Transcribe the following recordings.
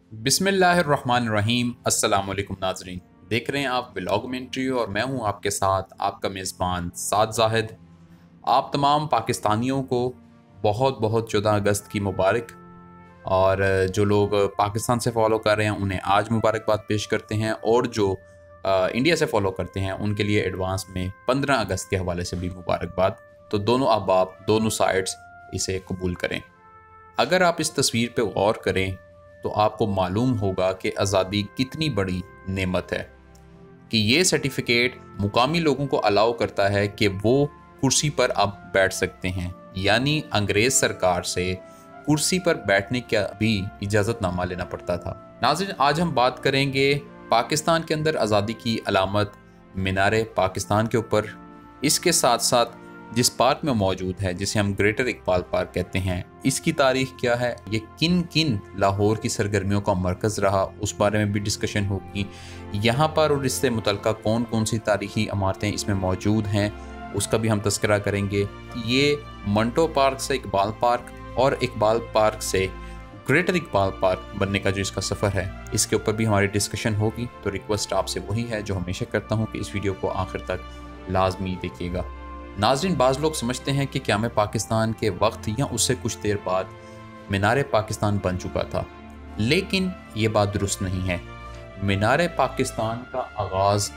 बिस्मिल्लाहिर्रहमानिर्रहीम। अस्सलाम वालेकुम नाज़रीन, देख रहे हैं आप व्लॉगमेंट्री और मैं हूं आपके साथ आपका मेज़बान साद जाहिद। आप तमाम पाकिस्तानियों को बहुत बहुत 14 अगस्त की मुबारक। और जो लोग पाकिस्तान से फॉलो कर रहे हैं उन्हें आज मुबारकबाद पेश करते हैं, और जो इंडिया से फॉलो करते हैं उनके लिए एडवांस में 15 अगस्त के हवाले से भी मुबारकबाद। तो दोनों अहबाब, दोनों साइड्स इसे कबूल करें। अगर आप इस तस्वीर पे गौर करें तो आपको मालूम होगा कि आज़ादी कितनी बड़ी नेमत है, कि ये सर्टिफिकेट मुकामी लोगों को अलाउ करता है कि वो कुर्सी पर अब बैठ सकते हैं, यानी अंग्रेज़ सरकार से कुर्सी पर बैठने का भी इजाज़तनामा लेना पड़ता था। नाज़रीन, आज हम बात करेंगे पाकिस्तान के अंदर आज़ादी की अलामत मीनार पाकिस्तान के ऊपर। इसके साथ साथ जिस पार्क में मौजूद है, जिसे हम ग्रेटर इकबाल पार्क कहते हैं, इसकी तारीख क्या है, ये किन किन लाहौर की सरगर्मियों का मरकज़ रहा, उस बारे में भी डिस्कशन होगी। यहाँ पर और इससे मुतल्लिक़ कौन कौन सी तारीखी इमारतें इसमें मौजूद हैं, उसका भी हम तज़किरा करेंगे। ये मंटो पार्क से इकबाल पार्क और इकबाल पार्क से ग्रेटर इकबाल पार्क बनने का जो इसका सफ़र है, इसके ऊपर भी हमारी डिस्कशन होगी। तो रिक्वेस्ट आपसे वही है जो हमेशा करता हूँ कि इस वीडियो को आखिर तक लाजमी देखिएगा। नाज़रीन, बाज़ लोग समझते हैं कि क़याम पाकिस्तान के वक्त या उससे कुछ देर बाद मीनार पाकिस्तान बन चुका था, लेकिन ये बात दुरुस्त नहीं है। मीनार पाकिस्तान का आगाज़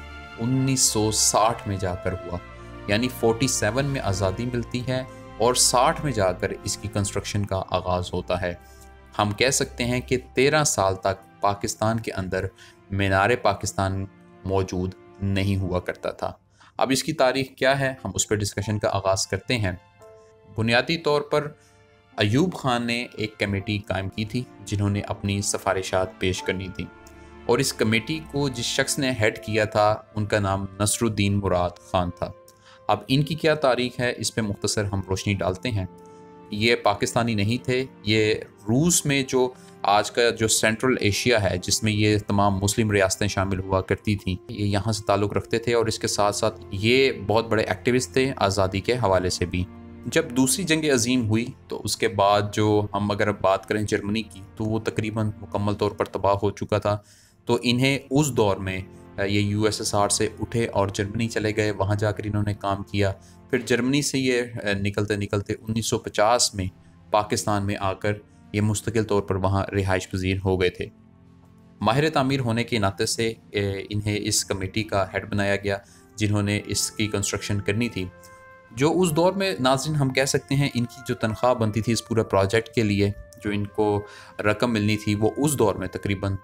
1960 में जाकर हुआ, यानी 47 में आज़ादी मिलती है और 60 में जाकर इसकी कंस्ट्रक्शन का आगाज़ होता है। हम कह सकते हैं कि 13 साल तक पाकिस्तान के अंदर मीनार पाकिस्तान मौजूद नहीं हुआ करता था। अब इसकी तारीख क्या है, हम उस पर डिस्कशन का आगाज़ करते हैं। बुनियादी तौर पर अयूब ख़ान ने एक कमेटी कायम की थी जिन्होंने अपनी सिफारिशात पेश करनी थी, और इस कमेटी को जिस शख्स ने हेड किया था उनका नाम नसरुद्दीन मुराद ख़ान था। अब इनकी क्या तारीख है, इस पर मुख्तसर हम रोशनी डालते हैं। ये पाकिस्तानी नहीं थे, ये रूस में जो आज का जो सेंट्रल एशिया है, जिसमें ये तमाम मुस्लिम रियासतें शामिल हुआ करती थीं, ये यहाँ से ताल्लुक़ रखते थे, और इसके साथ साथ ये बहुत बड़े एक्टिविस्ट थे आज़ादी के हवाले से भी। जब दूसरी जंग अज़ीम हुई तो उसके बाद जो हम अगर बात करें जर्मनी की, तो वो तकरीबन मुकम्मल तौर पर तबाह हो चुका था। तो इन्हें उस दौर में ये USSR से उठे और जर्मनी चले गए, वहाँ जाकर इन्होंने काम किया। फिर जर्मनी से ये निकलते निकलते 1950 में पाकिस्तान में आकर ये मुस्तकिल तौर पर वहाँ रिहाइश पजीर हो गए थे। माहिर तामीर होने के नाते से इन्हें इस कमेटी का हेड बनाया गया, जिन्होंने इसकी कंस्ट्रक्शन करनी थी। जो उस दौर में नाज़रीन हम कह सकते हैं इनकी जो तनख्वाह बनती थी इस पूरे प्रोजेक्ट के लिए, जो इनको रकम मिलनी थी, वो उस दौर में तकरीबन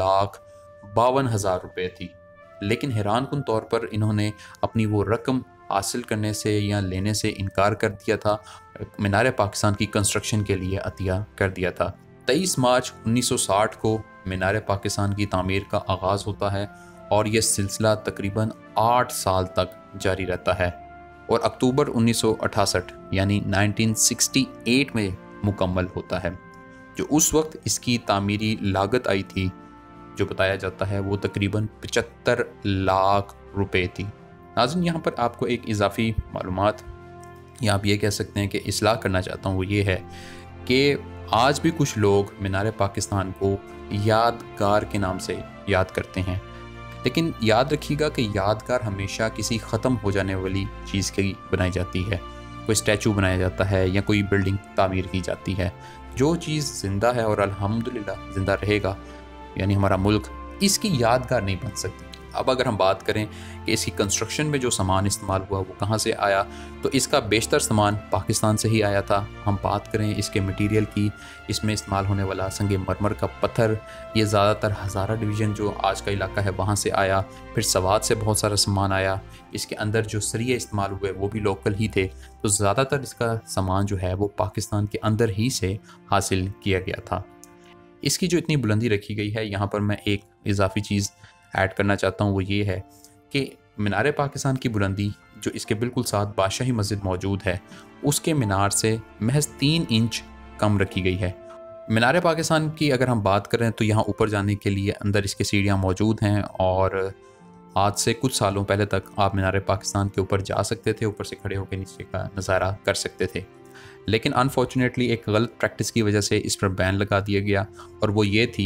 2,52,000 रुपये थी। लेकिन हैरान कुन तौर पर इन्होंने अपनी वो रकम हासिल करने से या लेने से इनकार कर दिया था, मीनार पाकिस्तान की कंस्ट्रक्शन के लिए अतिया कर दिया था। 23 मार्च 1960 को मीनार पाकिस्तान की तामीर का आगाज़ होता है, और यह सिलसिला तकरीबन 8 साल तक जारी रहता है, और अक्टूबर 1968 यानी 1968 में मुकम्मल होता है। जो उस वक्त इसकी तामीरी लागत आई थी, जो बताया जाता है, वो तकरीबन 75 लाख रुपए थी। नाज़रीन, यहाँ पर आपको एक इजाफी मालूमात या आप ये कह सकते हैं कि इस्लाह करना चाहता हूँ, वो ये है कि आज भी कुछ लोग मीनार पाकिस्तान को यादगार के नाम से याद करते हैं, लेकिन याद रखिएगा कि यादगार हमेशा किसी ख़त्म हो जाने वाली चीज़ की बनाई जाती है। कोई स्टैचू बनाया जाता है या कोई बिल्डिंग तामीर की जाती है। जो चीज़ ज़िंदा है और अल्हम्दुलिल्लाह ज़िंदा रहेगा, यानी हमारा मुल्क, इसकी यादगार नहीं बन सकती। अब अगर हम बात करें कि इसकी कंस्ट्रक्शन में जो सामान इस्तेमाल हुआ वो कहाँ से आया, तो इसका बेशतर सामान पाकिस्तान से ही आया था। हम बात करें इसके मटेरियल की, इसमें इस्तेमाल होने वाला संगे मरमर का पत्थर, ये ज़्यादातर हज़ारा डिवीज़न जो आज का इलाका है वहाँ से आया। फिर सवात से बहुत सारा सामान आया। इसके अंदर जो सरिये इस्तेमाल हुए वो भी लोकल ही थे। तो ज़्यादातर इसका सामान जो है वो पाकिस्तान के अंदर ही से हासिल किया गया था। इसकी जो इतनी बुलंदी रखी गई है, यहाँ पर मैं एक इजाफी चीज़ ऐड करना चाहता हूँ, वो ये है कि मीनार पाकिस्तान की बुलंदी जो इसके बिल्कुल साथ बादशाही मस्जिद मौजूद है, उसके मीनार से महज 3 इंच कम रखी गई है। मीनार पाकिस्तान की अगर हम बात करें तो यहाँ ऊपर जाने के लिए अंदर इसके सीढ़ियाँ मौजूद हैं, और आज से कुछ सालों पहले तक आप मीनार पाकिस्तान के ऊपर जा सकते थे, ऊपर से खड़े होकर नीचे का नज़ारा कर सकते थे। लेकिन अनफॉर्चुनेटली एक गलत प्रैक्टिस की वजह से इस पर बैन लगा दिया गया, और वो ये थी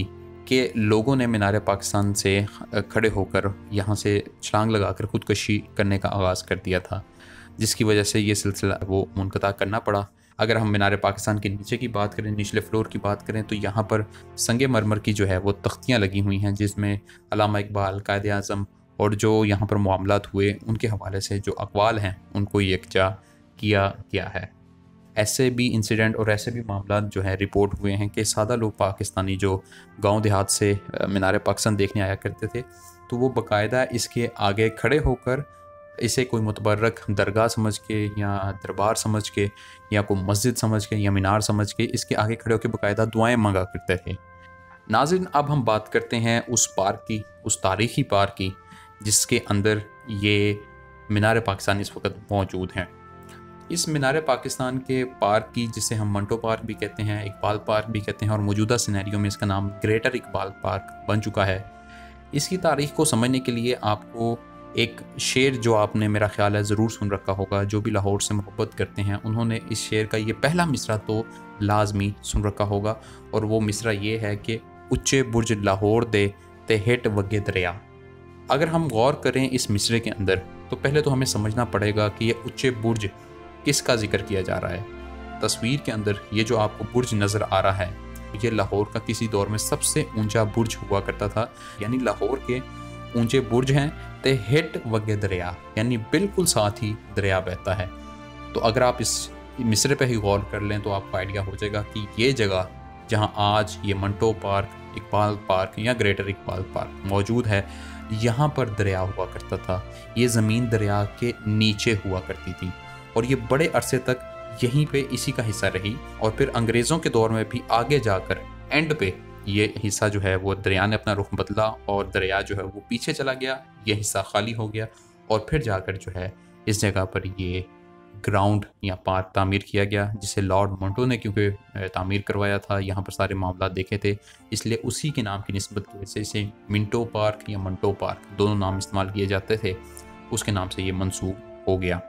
کہ लोगों ने मीनार पाकिस्तान से खड़े होकर यहाँ से छलांग लगाकर ख़ुदकशी करने का आगाज़ कर दिया था, जिसकी वजह से ये सिलसिला वो मुनक़ता करना पड़ा। अगर हम मीनार पाकिस्तान के नीचे की बात करें, निचले फ्लोर की बात करें, तो यहाँ पर संगे मरमर की जो है वो तख्तियाँ लगी हुई हैं, जिसमें अल्लामा इकबाल, कायद आज़म और जो यहाँ पर मामलात हुए उनके हवाले से जो अक़वाल हैं उनको यकजा किया गया है। ऐसे भी इंसिडेंट और ऐसे भी मामलात जो है रिपोर्ट हुए हैं कि सादा लोग पाकिस्तानी जो गांव देहात से मीनार पाकिस्तान देखने आया करते थे, तो वो बाकायदा इसके आगे खड़े होकर इसे कोई मुतबर्रक दरगाह समझ के या दरबार समझ के या कोई मस्जिद समझ के या मीनार समझ के इसके आगे खड़े होकर बाकायदा दुआएं मांगा करते थे। नाज़रीन, अब हम बात करते हैं उस पार्क की, उस तारीख़ी पार्क की जिसके अंदर ये मीनार पाकिस्तान इस वक्त मौजूद हैं। इस मीनार पाकिस्तान के पार्क की, जिसे हम मंटो पार्क भी कहते हैं, इकबाल पार्क भी कहते हैं, और मौजूदा सिनेरियो में इसका नाम ग्रेटर इकबाल पार्क बन चुका है। इसकी तारीख़ को समझने के लिए आपको एक शेर, जो आपने मेरा ख़्याल है ज़रूर सुन रखा होगा, जो भी लाहौर से मोहब्बत करते हैं उन्होंने इस शेर का ये पहला मिसरा तो लाजमी सुन रखा होगा, और वो मिसरा ये है कि उच्चे बुर्ज लाहौर दे ते हेट वगे दरिया। अगर हम गौर करें इस मिसरे के अंदर, तो पहले तो हमें समझना पड़ेगा कि ये उच्चे बुर्ज किसका जिक्र किया जा रहा है। तस्वीर के अंदर ये जो आपको बुर्ज नज़र आ रहा है, ये लाहौर का किसी दौर में सबसे ऊंचा बुर्ज हुआ करता था। यानी लाहौर के ऊंचे बुर्ज हैं ते हेट वगे दरिया, यानी बिल्कुल साथ ही दरिया बहता है। तो अगर आप इस मिसरे पे ही गौर कर लें तो आपको आइडिया हो जाएगा कि ये जगह जहाँ आज ये मंटो पार्क, इकबाल पार्क या ग्रेटर इकबाल पार्क मौजूद है, यहाँ पर दरिया हुआ करता था। ये ज़मीन दरिया के नीचे हुआ करती थी और ये बड़े अरसे तक यहीं पे इसी का हिस्सा रही, और फिर अंग्रेज़ों के दौर में भी आगे जाकर एंड पे ये हिस्सा जो है वो दरिया ने अपना रुख बदला और दरिया जो है वो पीछे चला गया, ये हिस्सा खाली हो गया, और फिर जाकर जो है इस जगह पर ये ग्राउंड या पार्क तामीर किया गया, जिसे लॉर्ड मंटो ने क्योंकि तामीर करवाया था, यहाँ पर सारे मामला देखे थे, इसलिए उसी के नाम की निस्बत की वजह से इसे मिंटो पार्क या मंटो पार्क दोनों नाम इस्तेमाल किए जाते थे, उसके नाम से ये मंसूब हो गया।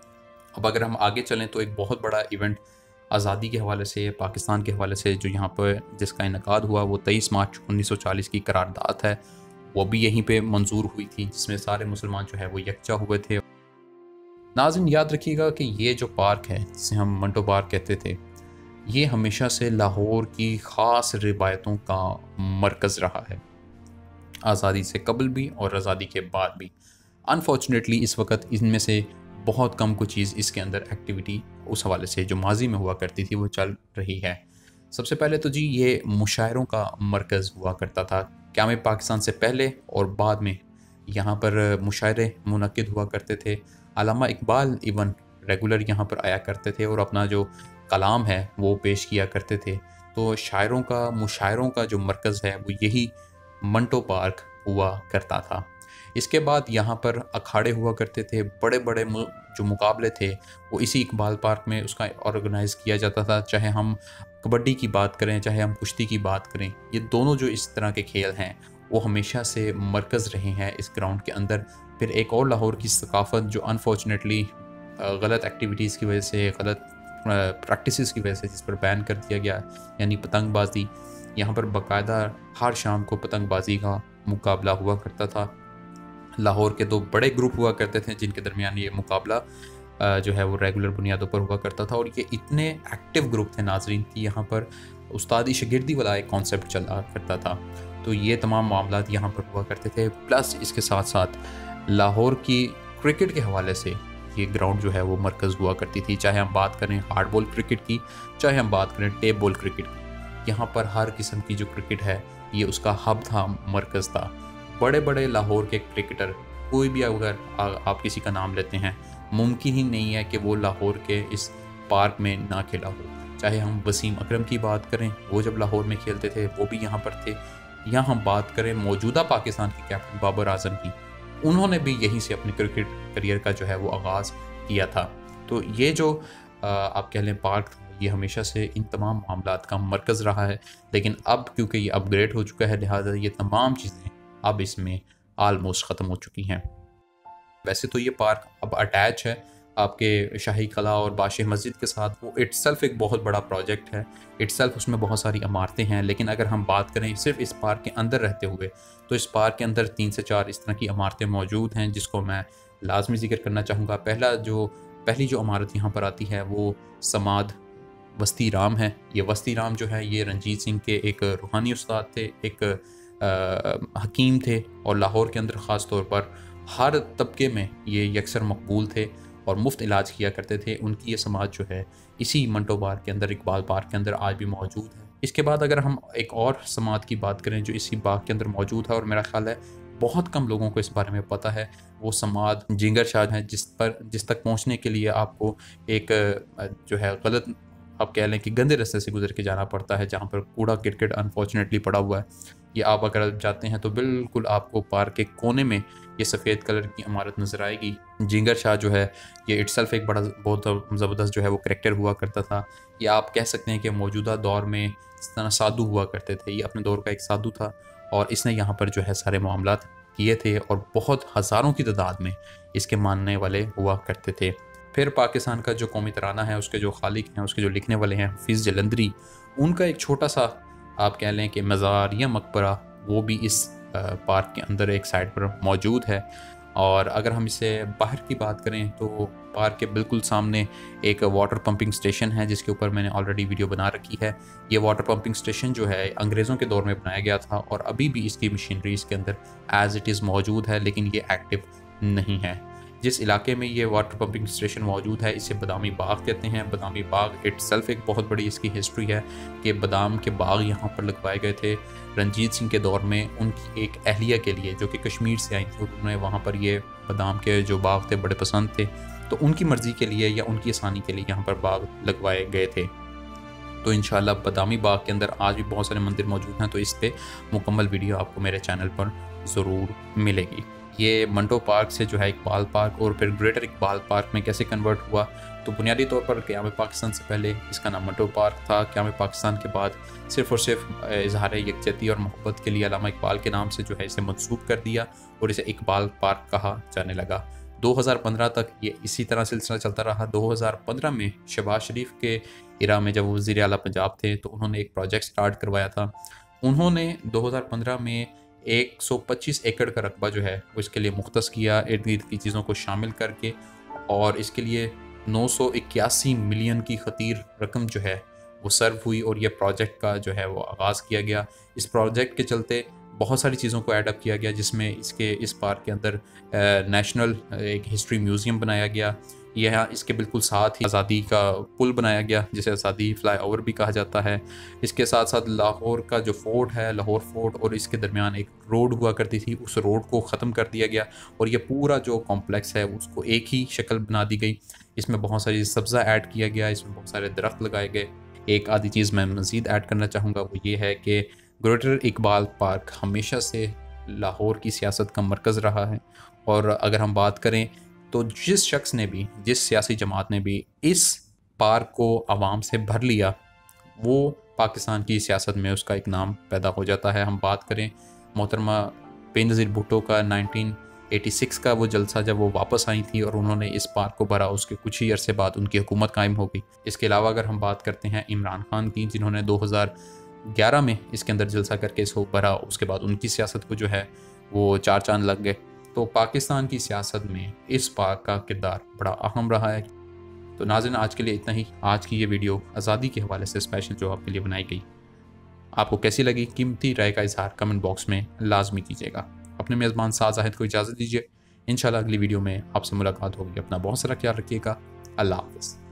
अब अगर हम आगे चलें तो एक बहुत बड़ा इवेंट आज़ादी के हवाले से, पाकिस्तान के हवाले से जो यहाँ पर जिसका इनकाद हुआ, वो 23 मार्च 1940 की करारदाद है, वो भी यहीं पे मंजूर हुई थी, जिसमें सारे मुसलमान जो है वो यकजा हुए थे। नाज़रीन, याद रखिएगा कि ये जो पार्क है, जिसे हम मंटो पार्क कहते थे, ये हमेशा से लाहौर की ख़ास रिवायतों का मरकज़ रहा है, आज़ादी से कबल भी और आज़ादी के बाद भी। अनफॉर्चुनेटली इस वक्त इनमें से बहुत कम कुछ चीज़ इसके अंदर एक्टिविटी उस हवाले से जो माजी में हुआ करती थी वो चल रही है। सबसे पहले तो जी ये मुशायरों का मरकज़ हुआ करता था। क़याम पाकिस्तान से पहले और बाद में यहाँ पर मुशायरे मुनक़िद हुआ करते थे। अल्लामा इकबाल इवन रेगुलर यहाँ पर आया करते थे और अपना जो कलाम है वो पेश किया करते थे। तो शायरों का, मुशायरों का जो मरकज़ है वो यही मंटो पार्क हुआ करता था। इसके बाद यहाँ पर अखाड़े हुआ करते थे, बड़े बड़े जो मुकाबले थे वो इसी इकबाल पार्क में उसका ऑर्गेनाइज़ किया जाता था। चाहे हम कबड्डी की बात करें, चाहे हम कुश्ती की बात करें, ये दोनों जो इस तरह के खेल हैं वो हमेशा से मरकज़ रहे हैं इस ग्राउंड के अंदर। फिर एक और लाहौर की सकाफ़त जो अनफॉर्चुनेटली गलत एक्टिविटीज़ की वजह से, गलत प्रैक्टिसेस की वजह से जिस पर बैन कर दिया गया, यानी पतंगबाजी। यहाँ पर बाकायदा हर शाम को पतंगबाजी का मुकाबला हुआ करता था। लाहौर के दो बड़े ग्रुप हुआ करते थे जिनके दरमियान ये मुकाबला जो है वो रेगुलर बुनियादों पर हुआ करता था, और ये इतने एक्टिव ग्रुप थे नाजरीन कि यहाँ पर उस्तादी शागिर्दी वाला एक कॉन्सेप्ट चला करता था। तो ये तमाम मामलात यहाँ पर हुआ करते थे। प्लस इसके साथ साथ लाहौर की क्रिकेट के हवाले से ये ग्राउंड जो है वो मरकज़ हुआ करती थी। चाहे हम बात करें हार्ड बॉल क्रिकेट की, चाहे हम बात करें टेप बॉल क्रिकेट की, यहाँ पर हर किस्म की जो क्रिकेट है ये उसका हब था, मरकज़ था। बड़े बड़े लाहौर के क्रिकेटर, कोई भी अगर आप किसी का नाम लेते हैं, मुमकिन ही नहीं है कि वो लाहौर के इस पार्क में ना खेला हो। चाहे हम वसीम अकरम की बात करें, वो जब लाहौर में खेलते थे वो भी यहाँ पर थे, या हम बात करें मौजूदा पाकिस्तान के कैप्टन बाबर आजम की, उन्होंने भी यहीं से अपने क्रिकेट करियर का जो है वो आगाज़ किया था। तो ये जो आप कह लें पार्क था, ये हमेशा से इन तमाम मामलात का मरकज़ रहा है। लेकिन अब क्योंकि ये अपग्रेड हो चुका है, लिहाजा ये तमाम चीज़ें अब इसमें आलमोस्ट ख़त्म हो चुकी हैं। वैसे तो ये पार्क अब अटैच है آپ کے شاہی قلعہ اور بادشاہ مسجد کے ساتھ، وہ اٹ سیلف ایک بہت بڑا پروجیکٹ ہے، اٹ سیلف اس میں بہت ساری عمارتیں ہیں. لیکن اگر ہم بات کریں صرف اس پارک کے اندر رہتے ہوئے، تو اس پارک کے اندر 3 سے 4 اس طرح کی عمارتیں موجود ہیں جس کو میں لازمی ذکر کرنا چاہوں گا. پہلی جو عمارت یہاں پر آتی ہے وہ سماد وسطی رام ہے. یہ وسطی رام جو ہے یہ رنجیت سنگھ کے ایک روحانی استاد تھے، ایک حکیم تھے، اور لاہور کے اندر خاص طور پر ہر طبقے میں یہ یکسر مقبول تھے اور مفت علاج کیا کرتے تھے. ان کی یہ سماج جو ہے اسی منٹو پارک کے اندر، اقبال پارک کے اندر آج بھی موجود ہے. اس کے بعد اگر ہم ایک اور سماج کی بات کریں جو اسی باغ کے اندر موجود ہے، اور میرا خیال ہے بہت کم لوگوں کو اس بارے میں پتہ ہے، وہ سماج جنگر شاہ ہے، جس تک پہنچنے کے لیے آپ کو ایک جو ہے غلط، آپ کہہ لیں کہ گندے راستے سے گزر کے جانا پڑتا ہے، جہاں پر کوڑا کرکٹ انفارچونیٹلی پڑا ہوا ہے. یہ آپ اگر جاتے ہیں تو بالکل آپ کو پارک کے کونے میں یہ سفید کلر کی عمارت نظر آئے گی. جنگر شاہ جو ہے یہ اٹ سیلف ایک بہت زبردست جو ہے وہ کریکٹر ہوا کرتا تھا. یہ آپ کہہ سکتے ہیں کہ موجودہ دور میں اس طرح سادھو ہوا کرتے تھے. یہ اپنے دور کا ایک سادھو تھا، اور اس نے یہاں پر جو ہے سارے معاملات کیے تھے، اور بہت ہزاروں کی تعداد میں اس کے ماننے والے ہوا کرتے تھے. پھر پاکستان کا جو قومی ترانہ ہے، اس کے جو خالق ہیں، اس کے جو لکھنے والے ہیں حفیظ جلندری، ان کا ایک چھوٹا سا آپ کہہ لیں کہ مزار یا مقبرہ وہ بھی اس پارک کے اندر ایک سائڈ پر موجود ہے. اور اگر ہم اسے باہر کی بات کریں تو پارک کے بالکل سامنے ایک واٹر پمپنگ سٹیشن ہے، جس کے اوپر میں نے آلریڈی ویڈیو بنا رکھی ہے. یہ واٹر پمپنگ سٹیشن جو ہے انگریزوں کے دور میں بنایا گیا تھا، اور ابھی بھی اس کی مشینری اس کے اندر ایز اٹ از موجود ہے، لیکن یہ ایکٹیو نہیں ہے. جس علاقے میں یہ واٹر پمپنگ سٹیشن موجود ہے اسے بادامی باغ کہتے ہیں. بادامی باغ اٹ سیلف ایک بہت بڑی اس کی ہسٹری ہے کہ بادام کے باغ یہاں پر لگوائے گئے تھے رنجیت سنگھ کے دور میں ان کی ایک اہلیہ کے لیے جو کہ کشمیر سے آئی تھی. انہوں نے وہاں پر یہ بادام کے جو باغ تھے بڑے پسند تھے، تو ان کی مرضی کے لیے یا ان کی آسانی کے لیے یہاں پر باغ لگوائے گئے تھے. تو انشاءاللہ بادامی باغ کے اندر آج بھی بہت سارے مندر موجود ہیں، تو اس پہ مکمل ویڈیو آپ کو میرے چینل پر ضرور ملے گی. یہ منٹو پارک سے جو ہے اقبال پارک اور پھر گریٹر اقبال پارک میں کیسے کنورٹ ہوا، تو بنیادی طور پر قیام پاکستان سے پہلے اس کا نام منٹو پارک تھا. قیام پاکستان کے بعد صرف اور صرف اظہار یکجہتی اور محبت کے لیے علامہ اقبال کے نام سے جو ہے اسے منسوب کر دیا اور اسے اقبال پارک کہا جانے لگا. 2015 تک یہ اسی طرح سلسلہ چلتا رہا. 2015 میں شہباز شریف کے ایرا میں جب وہ وزیر اعلیٰ پنجاب تھے تو انہوں نے ایک پروجیکٹ سٹارٹ کروایا تھا. انہوں نے 2015 میں 125 ایکڑ کا رقبہ جو ہے وہ اس کے لیے مختص کیا، ارد گرد کی چیزوں کو شامل کر کے، اور اس کے لیے 981 ملین کی خطیر رقم جو ہے وہ سرو ہوئی، اور یہ پروجیکٹ کا جو ہے وہ آغاز کیا گیا. اس پروجیکٹ کے چلتے بہت ساری چیزوں کو ایڈ اپ کیا گیا، جس میں اس پارک کے اندر نیشنل ایک ہسٹری میوزیم بنایا گیا. یہاں اس کے بالکل ساتھ ہی آزادی کا پل بنایا گیا جسے آزادی فلائی اوور بھی کہا جاتا ہے. اس کے ساتھ ساتھ لاہور کا جو فورٹ ہے، لاہور فورٹ، اور اس کے درمیان ایک روڈ ہوا کرتی تھی، اس روڈ کو ختم کر دیا گیا، اور یہ پورا جو کمپلیکس ہے اس کو ایک ہی شکل بنا دی گئی. اس میں بہت ساری سبزہ ایڈ کیا گیا، اس میں بہت سارے درخت لگائے گئے. ایک آدھی چیز میں مزید ایڈ کرنا چاہوں گا، وہ یہ ہے کہ گریٹر اقبال پارک ہمیشہ سے لاہور کی سیاست کا مرکز رہا ہے. اور اگر ہم بات کریں تو جس شخص نے بھی، جس سیاسی جماعت نے بھی اس پارک کو عوام سے بھر لیا، وہ پاکستان کی سیاست میں اس کا ایک نام پیدا ہو جاتا ہے. ہم بات کریں محترمہ بے نظیر بھٹو کا 1986 کا وہ جلسہ جب وہ واپس آئی تھی اور انہوں نے اس پارک کو بھرا، اس کے کچھ ہی عرصے بعد ان کی حکومت قائم ہو گئی. اس کے علاوہ اگر ہم بات کرتے ہیں عمران خان کی، جنہوں نے 2011 میں اس کے اندر جلسہ کر کے اس کو بھرا، اس کے بعد ان کی سیاست کو جو ہے وہ 4 چاند لگ گئے. تو پاکستان کی سیاست میں اس پارک کا کردار بڑا اہم رہا ہے. تو ناظرین آج کے لیے اتنا ہی. آج کی یہ ویڈیو آزادی کے حوالے سے اسپیشل جو آپ کے لیے بنائی گئی، آپ کو کیسی لگی؟ قیمتی رائے کا اظہار کمنٹ باکس میں لازمی کیجیے گا. اپنے میزبان سعد زاہد کو اجازت دیجیے. انشاءاللہ اگلی ویڈیو میں آپ سے ملاقات ہوگی. اپنا بہت سارا خیال رکھیے گا. اللہ حافظ.